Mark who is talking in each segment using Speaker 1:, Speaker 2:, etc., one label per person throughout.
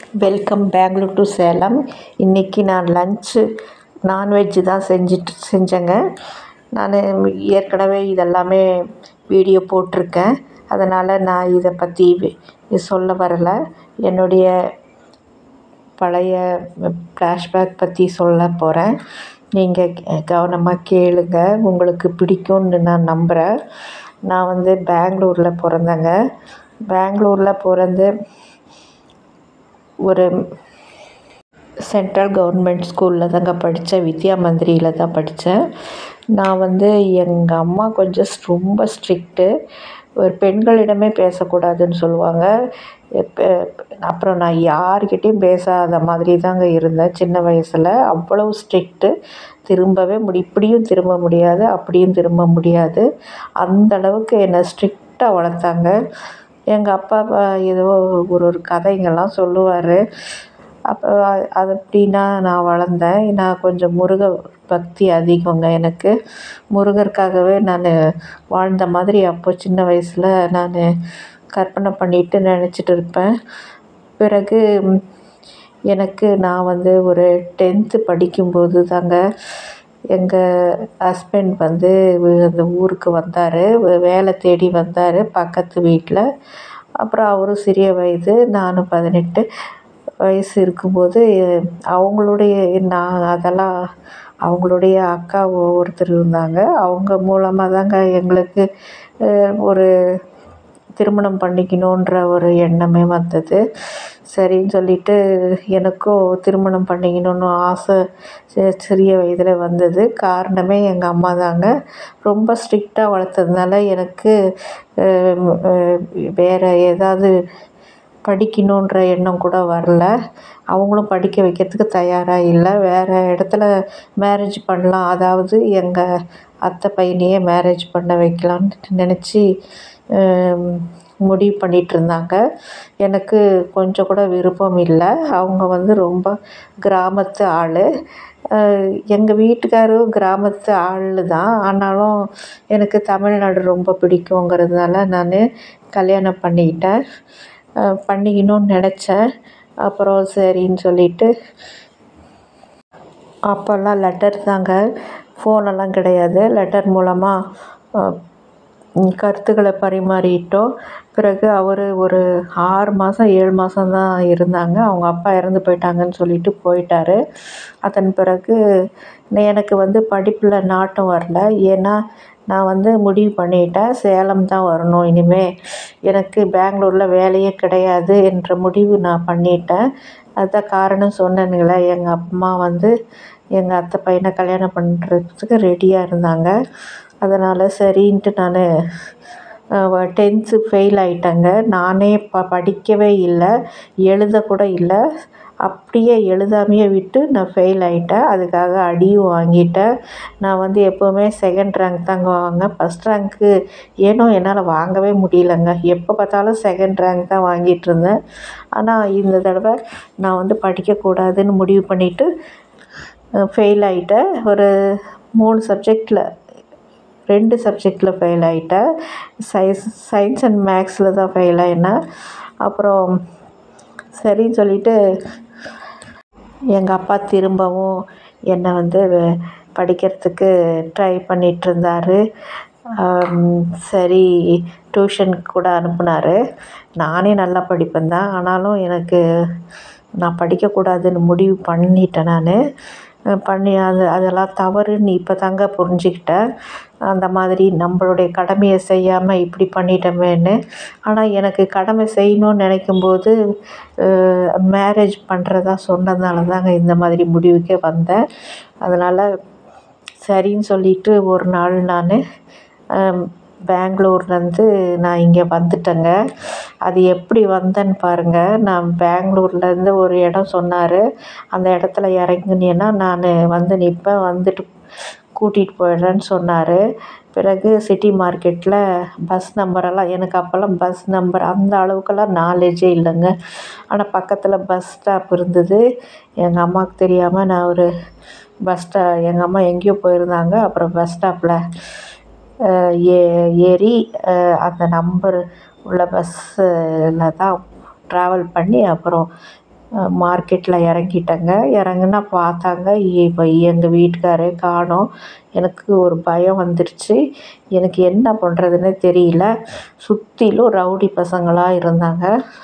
Speaker 1: Welcome Bangalore to Salem. இன்றைக்கி நான் lunch non veg தான் செஞ்சேங்க. நான் ஏற்கனவே இதெல்லாமே வீடியோ போட்டிருக்கேன். அதனால் நான் இதை பற்றி சொல்ல வரலை. என்னுடைய பழைய ஃப்ளாஷ்பேக் பற்றி சொல்ல போகிறேன். நீங்கள் கவனமாக கேளுங்க, உங்களுக்கு பிடிக்கும்னு நான் நம்புகிறேன். நான் பெங்களூரில் பிறந்தேங்க. பெங்களூரில் பிறந்து ஒரு சென்ட்ரல் கவர்மெண்ட் ஸ்கூலில் தாங்க படித்தேன். வித்யா மந்திரியில் தான் படித்தேன். நான் எங்கள் அம்மா கொஞ்சம் ரொம்ப ஸ்ட்ரிக்ட்டு. ஒரு பெண்களிடமே பேசக்கூடாதுன்னு சொல்லுவாங்க. அப்புறம் நான் யார்கிட்டையும் பேசாத மாதிரி தாங்க இருந்தேன் சின்ன வயசில். அவ்வளவு ஸ்ட்ரிக்ட்டு. இப்படியும் திரும்ப முடியாது, அப்படியும் திரும்ப முடியாது. அந்தளவுக்கு என்னை ஸ்ட்ரிக்டாக வளர்த்தாங்க. எங்கள் அப்பா ஏதோ ஒரு கதைங்கள்லாம் சொல்லுவார். அப்போ அது எப்படின்னா நான் வளர்ந்தேன். நான் கொஞ்சம் முருக பக்தி அதிகங்க எனக்கு. முருகருக்காகவே நான் வாழ்ந்த மாதிரி அப்போ சின்ன வயசில் நான் கற்பனை பண்ணிவிட்டு நினச்சிட்டு இருப்பேன். பிறகு நான் ஒரு 10th படிக்கும்போது தாங்க எங்கள் ஹஸ்பண்ட் அந்த ஊருக்கு வந்தார். வேலை தேடி வந்தார் பக்கத்து வீட்டில். அப்புறம் அவரும் சிறிய வயது, நானும் 18 வயசு இருக்கும்போது அவங்களுடைய அக்கா ஒருத்தர் இருந்தாங்க. அவங்க மூலமாக தாங்க எங்களுக்கு ஒரு திருமணம் பண்ணிக்கணுன்ற ஒரு எண்ணமே வந்தது. சரின்னு சொல்லிவிட்டு எனக்கும் திருமணம் பண்ணிக்கணுன்னு ஆசை சிறிய வயதில் வந்தது. காரணமே எங்கள் அம்மா தாங்க. ரொம்ப ஸ்ட்ரிக்டாக வளர்த்ததுனால எனக்கு வேறு ஏதாவது படிக்கணுன்ற எண்ணம் கூட வரல. அவங்களும் படிக்க வைக்கிறதுக்கு தயாராக இல்லை. வேறு இடத்துல மேரேஜ் பண்ணலாம், அதாவது எங்கள் அத்தை பையனையே மேரேஜ் பண்ண வைக்கலான்னு நினச்சி முடிவு பண்ணிகிட்ருந்தாங்க. எனக்கு கொஞ்சம் கூட விருப்பம் இல்லை. அவங்க ரொம்ப கிராமத்து ஆள். எங்கள் வீட்டுக்காரும் கிராமத்து ஆள் தான். ஆனாலும் எனக்கு தமிழ்நாடு ரொம்ப பிடிக்குங்கிறதுனால நான் கல்யாணம் பண்ணிக்கணும்னு நினச்சேன். அப்புறம் சரின்னு சொல்லிவிட்டு அப்போல்லாம் லெட்டர் தாங்க, ஃபோனெல்லாம் கிடையாது. லெட்டர் மூலமாக கருத்துக்களை பரிமாறிட்டோம். பிறகு அவர் ஒரு 6 மாதம் 7 மாதம் தான் இருந்தாங்க. அவங்க அப்பா இறந்து போயிட்டாங்கன்னு சொல்லிட்டு போயிட்டார். அதன் பிறகு எனக்கு படிப்பில் நாட்டம் வரல. ஏன்னா நான் முடிவு பண்ணிட்டேன், சேலம் தான் வரணும் இனிமேல். எனக்கு பெங்களூரில் வேலையே கிடையாது என்ற முடிவு நான் பண்ணிட்டேன். அதுதான் காரணம் சொன்னேனுங்களே, எங்கள் அம்மா எங்கள் அத்தை பையனை கல்யாணம் பண்ணுறதுக்கு ரெடியாக இருந்தாங்க. அதனால் சரின்ட்டு நான் 10th ஃபெயில் ஆகிட்டேங்க. நானே படிக்கவே இல்லை, எழுதக்கூட இல்லை. அப்படியே எழுதாமையே விட்டு நான் ஃபெயில் ஆகிட்டேன். அதுக்காக அடியும் வாங்கிட்டேன். நான் எப்போவுமே செகண்ட் ரேங்க் தாங்க வாங்குவேன். ஃபஸ்ட் ரேங்க்கு ஏனோ என்னால் வாங்கவே முடியலங்க. எப்போ பார்த்தாலும் செகண்ட் ரேங்க் தான் வாங்கிட்டுருந்தேன். ஆனால் இந்த தடவை நான் படிக்கக்கூடாதுன்னு முடிவு பண்ணிவிட்டு ஃபெயில் ஆகிட்டேன். ஒரு 2 சப்ஜெக்டில் ஃபெயில் ஆகிட்டேன். சயின்ஸ் அண்ட் மேக்ஸில் தான் ஃபெயில் ஆகினேன். அப்புறம் சரின்னு சொல்லிவிட்டு எங்கள் அப்பா திரும்பவும் என்னை படிக்கிறதுக்கு ட்ரை பண்ணிகிட்ருந்தார். சரி, டியூஷனுக்கு கூட அனுப்புனார். நானே நல்லா படிப்பேன் தான். ஆனாலும் நான் படிக்கக்கூடாதுன்னு முடிவு பண்ணிட்டேன். அதெல்லாம் தவறுன்னு இப்போ தாங்க புரிஞ்சுக்கிட்டேன். அந்த மாதிரி நம்மளுடைய கடமையை செய்யாமல் இப்படி பண்ணிட்டோமேன்னு. ஆனால் எனக்கு கடமை செய்யணும்னு நினைக்கும்போது மேரேஜ் பண்ணுறதா சொன்னதுனால தாங்க இந்த மாதிரி முடிவுக்கே வந்தேன். அதனால் சரின்னு சொல்லிவிட்டு ஒரு நாள் நான் பெங்களூர்லேருந்து நான் இங்கே வந்துட்டேங்க. அது எப்படி வந்தேன்னு பாருங்கள். நான் பெங்களூர்லேருந்து ஒரு இடம் சொன்னார். அந்த இடத்துல இறங்குனீன்னா நான் நிற்பேன், வந்துட்டு கூட்டிகிட்டு போயிடுறேன்னு சொன்னார். பிறகு சிட்டி மார்க்கெட்டில் பஸ் நம்பரெல்லாம், எனக்கு அப்போல்லாம் பஸ் நம்பர் அந்த அளவுக்கெல்லாம் நாலேஜே இல்லைங்க. ஆனால் பக்கத்தில் பஸ் ஸ்டாப் இருந்தது. எங்கள் அம்மாவுக்கு தெரியாமல் நான் ஒரு எங்கள் அம்மா எங்கேயோ போயிருந்தாங்க. அப்புறம் பஸ் ஸ்டாப்பில் ஏறி அந்த நம்பர் உள்ள பஸ்ஸில் தான் ட்ராவல் பண்ணி அப்புறம் மார்க்கெட்டில் இறங்கிட்டேங்க. இறங்குனா பார்த்தாங்க, இப்போ எங்கள் வீட்டுக்காரே காணோம். எனக்கு ஒரு பயம் வந்துருச்சு. எனக்கு என்ன பண்ணுறதுன்னே தெரியல. சுற்றிலும் ரவுடி பசங்களாக இருந்தாங்க.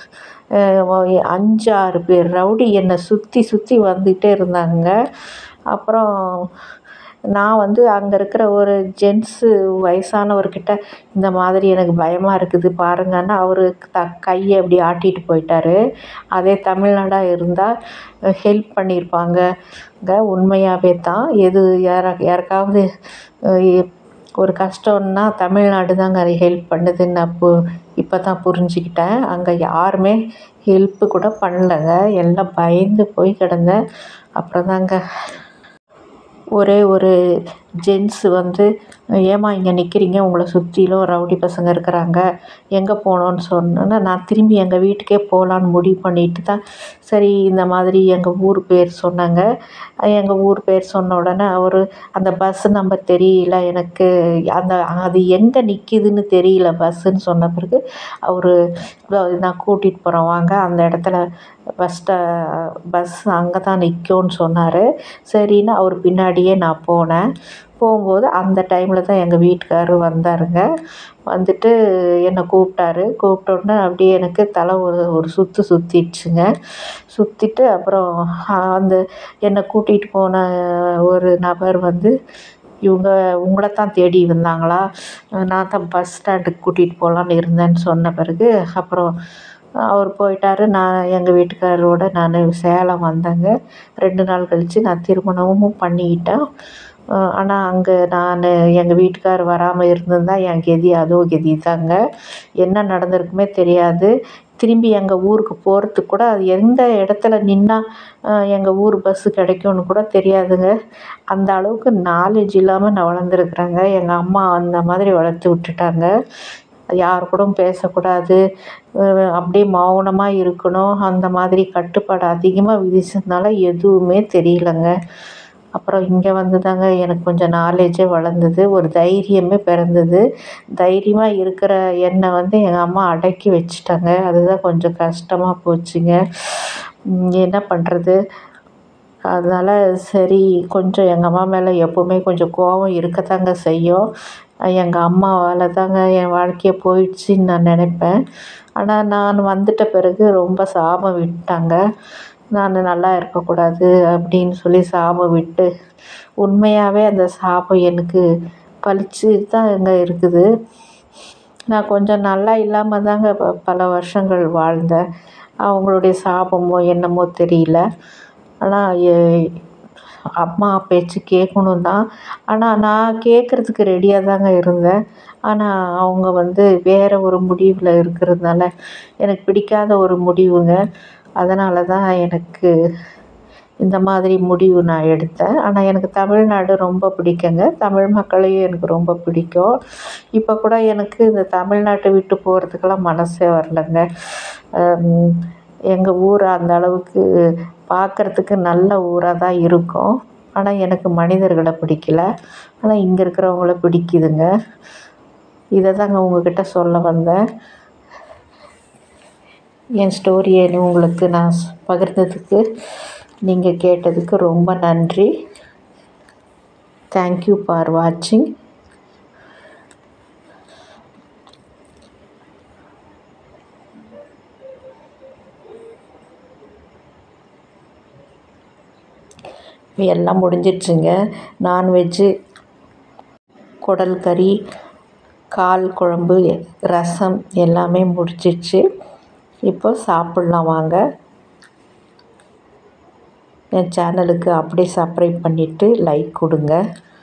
Speaker 1: 5, 6 பேர் ரவுடி என்னை சுற்றி சுற்றி வந்துகிட்டே இருந்தாங்க. அப்புறம் நான் அங்கே இருக்கிற ஒரு ஜென்ஸு வயசானவர்கிட்ட இந்த மாதிரி எனக்கு பயமாக இருக்குது பாருங்கன்னா, அவர் கையை அப்படி ஆட்டிகிட்டு போயிட்டார். அதே தமிழ்நாடாக இருந்தால் ஹெல்ப் பண்ணியிருப்பாங்கங்க. உண்மையாகவே தான். யாருக்காவது ஒரு கஷ்டம்னா தமிழ்நாடு தாங்க ஹெல்ப் பண்ணுதுன்னு இப்போ தான் புரிஞ்சுக்கிட்டேன். அங்கே யாருமே ஹெல்ப்பு கூட பண்ணலங்க. எல்லாம் பயந்து போய் கிடந்தேன். அப்புறம் தாங்க ஒரே ஒரு ஜென்ஸு ஏம்மா இங்கே நிற்கிறீங்க, உங்களை சுற்றிலும் ரவுடி பசங்க இருக்கிறாங்க, எங்கே போகணுன்னு சொன்னோன்னே, நான் திரும்பி எங்கள் வீட்டுக்கே போகலான்னு முடிவு பண்ணிட்டு தான் சரி இந்த மாதிரி எங்கள் ஊர் பேர் சொன்னாங்க. எங்கள் ஊர் பேர் சொன்ன உடனே அவர் அந்த பஸ்ஸு நம்பர் தெரியல எனக்கு, அது எங்கே நிற்கிதுன்னு தெரியல பஸ்ஸுன்னு சொன்ன பிறகு அவர் நான் கூட்டிகிட்டு போகிறேன் வாங்க, அந்த இடத்துல பஸ் அங்கே தான் நிற்கும்னு சொன்னார். சரின்னு அவர் பின்னாடியே நான் போனேன். போகும்போது அந்த டைமில் தான் எங்கள் வீட்டுக்காரர் வந்தாருங்க. வந்துட்டு என்னை கூப்பிட்டாரு. கூப்பிட்டோன்னே அப்படியே எனக்கு தலை ஒரு சுற்றிடுச்சுங்க. சுற்றிட்டு அப்புறம் என்னை கூட்டிகிட்டு போன ஒரு நபர் இவங்க உங்களை தான் தேடி வந்தாங்களா, நான் தான் பஸ் ஸ்டாண்டுக்கு கூட்டிகிட்டு போகலான்னு இருந்தேன்னு சொன்ன பிறகு அப்புறம் அவர் போயிட்டார். நான் எங்கள் வீட்டுக்காரரோட நான் சேலம் வந்தேங்க. 2 நாள் கழித்து நான் திருமணமும் பண்ணிக்கிட்டேன். ஆனால் அங்கே நான் எங்கள் வீட்டுக்காரர் வராமல் இருந்திருந்தா என் கதி அதோ கதி தாங்க. என்ன நடந்திருக்குமே தெரியாது. திரும்பி எங்கள் ஊருக்கு போகிறதுக்கு கூட அது எந்த இடத்துல நின்னா எங்கள் ஊர் பஸ்ஸு கிடைக்கும்னு கூட தெரியாதுங்க. அந்த அளவுக்கு நாலேஜ் இல்லாமல் நான் வளர்ந்துருக்குறேங்க. எங்கள் அம்மா அந்த மாதிரி வளர்த்து விட்டுட்டாங்க. யார் கூடவும் பேசக்கூடாது, அப்படியே மௌனமாக இருக்கணும், அந்த மாதிரி கட்டுப்பாடு அதிகமாக விதிச்சதுனால எதுவுமே தெரியலங்க. அப்புறம் இங்கே தாங்க எனக்கு கொஞ்சம் நாலேஜே வளர்ந்தது, ஒரு தைரியமே பிறந்தது. தைரியமாக இருக்கிற என்னை எங்கள் அம்மா அடக்கி வச்சுட்டாங்க. அதுதான் கொஞ்சம் கஷ்டமாக போச்சுங்க. என்ன பண்ணுறது? அதனால் சரி, கொஞ்சம் எங்கள் அம்மா மேலே எப்போவுமே கொஞ்சம் கோபம் இருக்கத்தாங்க செய்யும். எங்கள் அம்மாவால் தாங்க என் வாழ்க்கையே போயிடுச்சின்னு நான் நினைப்பேன். ஆனால் நான் வந்துட்ட பிறகு ரொம்ப சாபம் விட்டாங்க. நான் நல்லா இருக்கக்கூடாது அப்படின்னு சொல்லி சாபம் விட்டு, உண்மையாகவே அந்த சாபம் எனக்கு பலிச்சு தாங்க இருக்குது. நான் கொஞ்சம் நல்லா இல்லாமல் தாங்க பல வருஷங்கள் வாழ்ந்தேன். அவங்களுடைய சாபமோ என்னமோ தெரியல. ஆனால் அம்மா பேச்சு கேட்கணும் தான். ஆனால் நான் கேட்குறதுக்கு ரெடியாக தாங்க இருந்தேன். ஆனால் அவங்க வேறு ஒரு முடிவில் இருக்கிறதுனால எனக்கு பிடிக்காத ஒரு முடிவுங்க. அதனால தான் எனக்கு இந்த மாதிரி முடிவு நான் எடுத்தேன். ஆனால் எனக்கு தமிழ்நாடு ரொம்ப பிடிக்குங்க. தமிழ் மக்களையும் எனக்கு ரொம்ப பிடிக்கும். இப்போ கூட எனக்கு இந்த தமிழ்நாட்டை விட்டு போகிறதுக்கெல்லாம் மனசே வரலைங்க. எங்கள் ஊர் அந்த அளவுக்கு பார்க்குறதுக்கு நல்ல ஊராக தான் இருக்கும். ஆனால் எனக்கு மனிதர்களை பிடிக்கல. ஆனால் இங்கே இருக்கிறவங்கள பிடிக்குதுங்க. இதை தாங்க உங்கள்கிட்ட சொல்ல வந்தேன். என் ஸ்டோரியை உங்களுக்கு நான் பகிர்ந்ததுக்கு, நீங்கள் கேட்டதுக்கு ரொம்ப நன்றி. தேங்க்யூ ஃபார் வாட்சிங். எல்லாம் முடிஞ்சிடுச்சுங்க. நான்வெஜ்ஜு, குடல் கறி, கால் குழம்பு, ரசம் எல்லாமே முடிச்சிடுச்சு. இப்போ சாப்பிட்லாம் வாங்க. என் சேனலுக்கு அப்படியே சப்ஸ்கிரைப் பண்ணிவிட்டு லைக் கொடுங்க.